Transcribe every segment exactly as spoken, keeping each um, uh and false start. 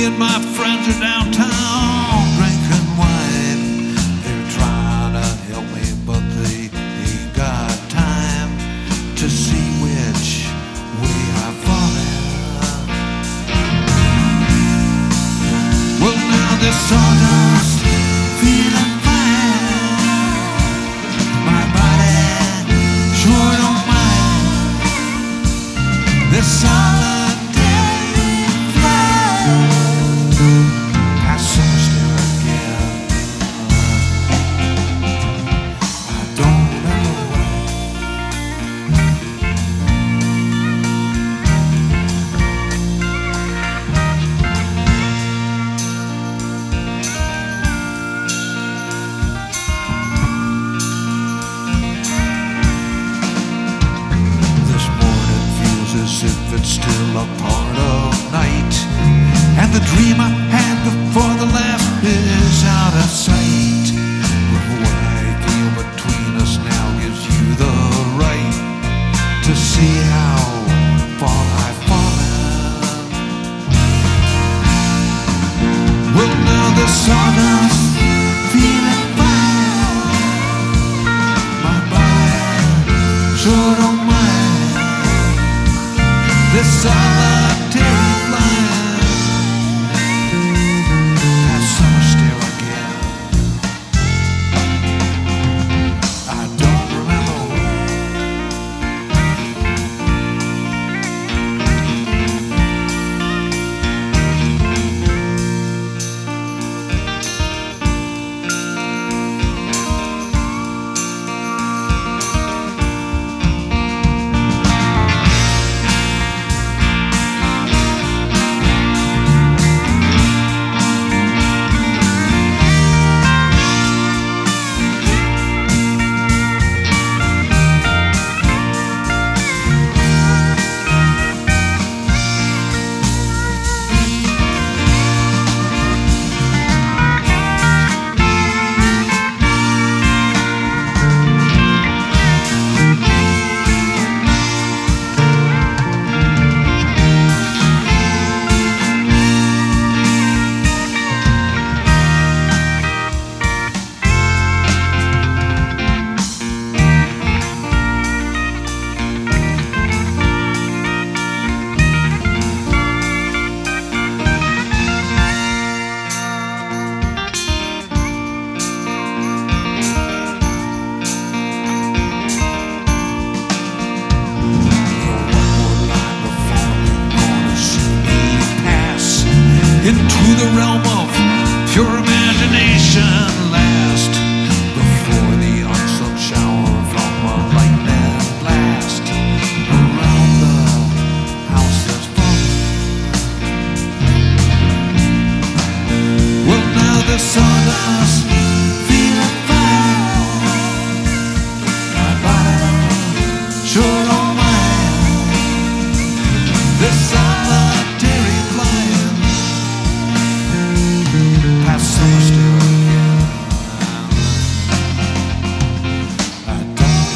Me and my friends are downtown drinking wine. They're trying to help me, but they ain't got time to see which way I've fallen. Well, now this sawdust feeling fine. My body sure don't mind this solid. It's still a part of night, and the dream I had before the last is out of sight. But what I feel between us now gives you the right to see how far I've fallen. Well, now the sawdust feeling fine. My body sure don't mind this solitary flying past summer still again. I don't remember into the realm of pure imagination last, before the unsung shower from a lightning blast around the house that's falling. Well, now the sawdust feeling fine. My body sure don't mind this solitary flying past summer still again. I don't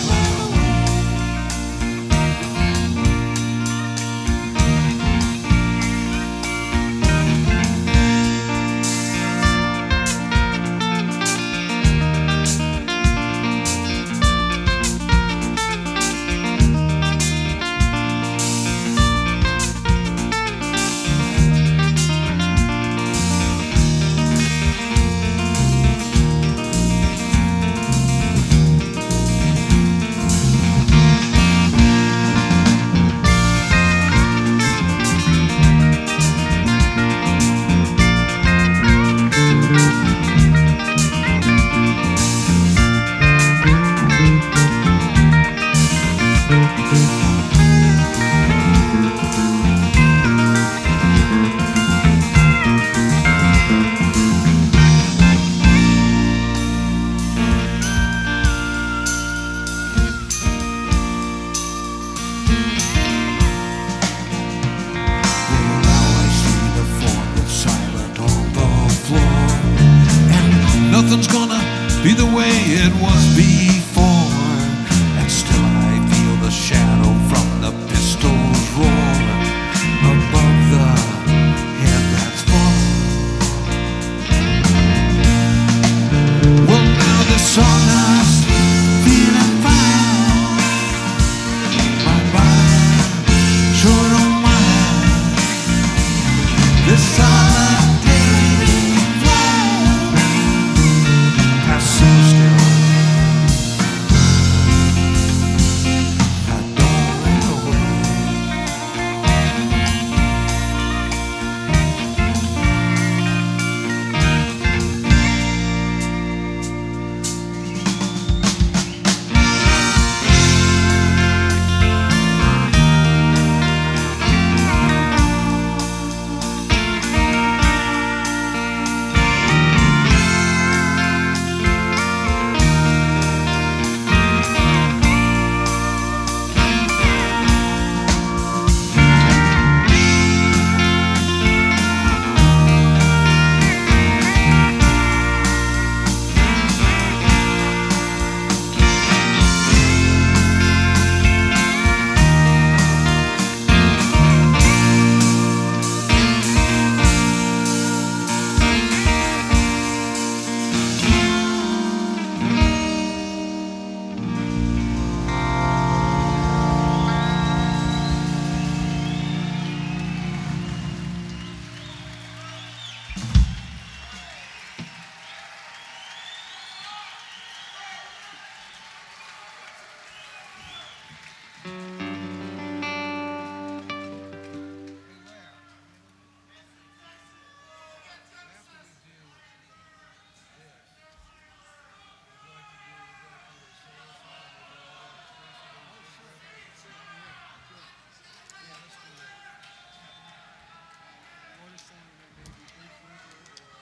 nothing's gonna be the way it was before.